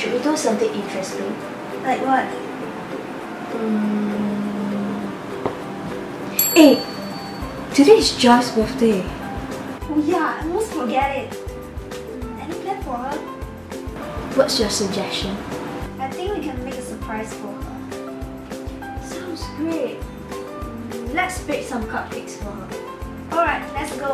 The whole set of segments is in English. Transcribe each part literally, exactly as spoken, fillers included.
Should we do something interesting? Like what? Mm. Hey! Today is Joy's birthday. Oh yeah, I almost forget it. Any plan for her? What's your suggestion? I think we can make a surprise for her. Sounds great. Let's bake some cupcakes for her. Alright, let's go.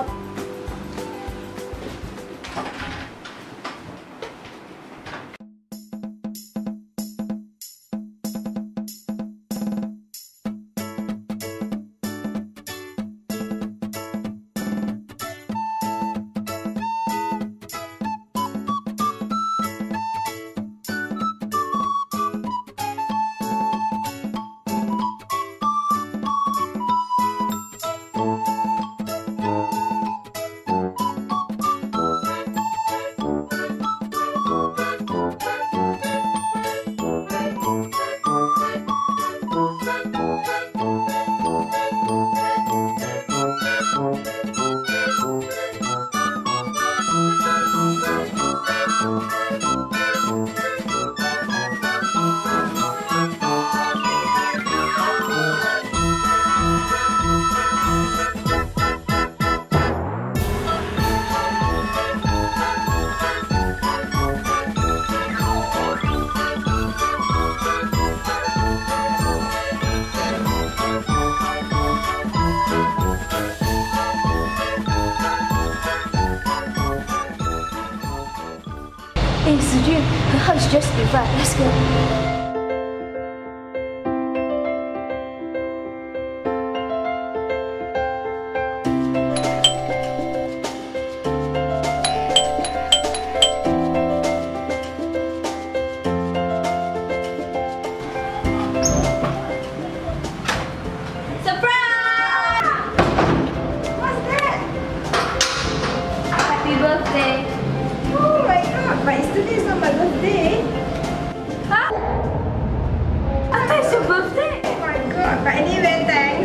Hey, Sujun, her house just divide. Let's go. But yesterday is not my birthday. Huh? I thought it's your birthday. Oh my god. But anyway, thanks.